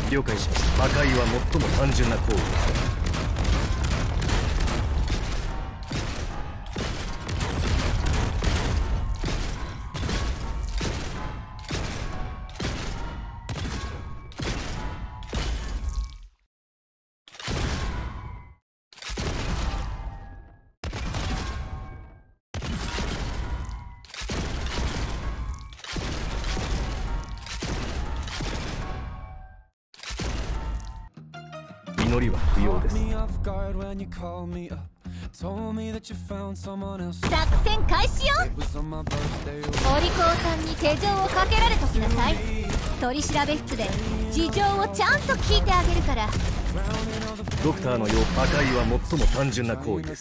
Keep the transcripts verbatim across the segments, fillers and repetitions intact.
了解しました。破壊は最も単純な行為です。祈りは不要です。 作戦開始よ。お利口さんに手錠をかけられときなさい。取り調べ室で事情をちゃんと聞いてあげるから。 ドクターのよう破壊は最も単純な行為です。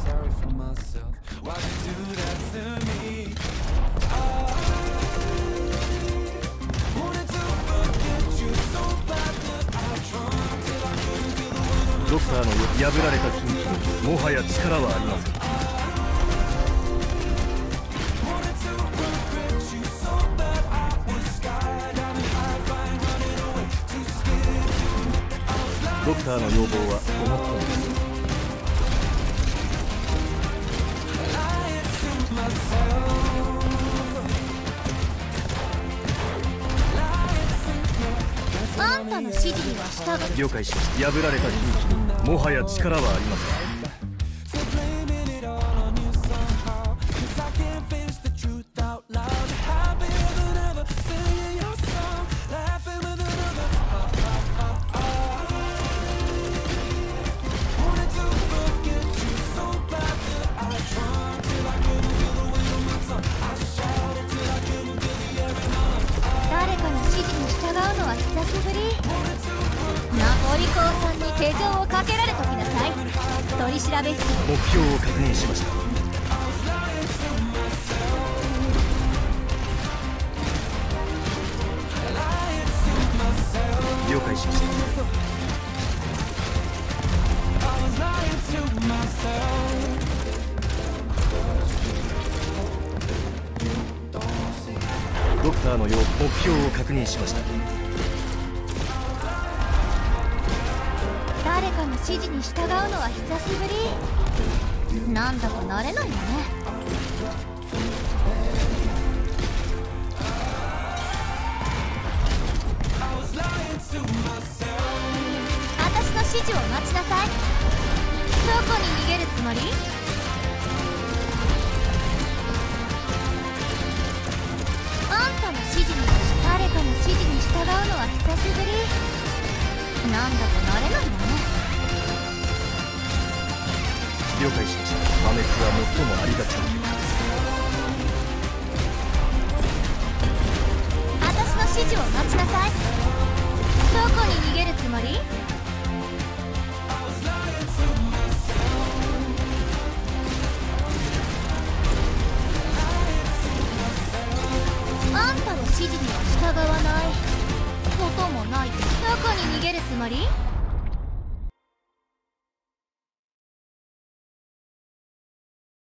ドクターの破られた禁忌にもはや力はありません。ドクターの要望はごもっともです。 あんたの指示には従う。 了解します。破られた禁忌にもはや力はありません。 誰かの指示に従うのは久しぶり。お利口さんに手錠をかけられときなさい。取り調べ室目標を確認しました。了解しました。ドクターのよう目標を確認しました。 誰かの指示に従うのは久しぶり。なんだか慣れないよね。私の指示を待ちなさい。どこに逃げるつもり？あんたの指示に誰かの指示に従うのは久しぶり。なんだか慣れないよね。 了解しました。破滅は最もありがちな結果です。 私の指示を待ちなさい。どこに逃げるつもり？あんたの指示には従わないこともない。どこに逃げるつもり？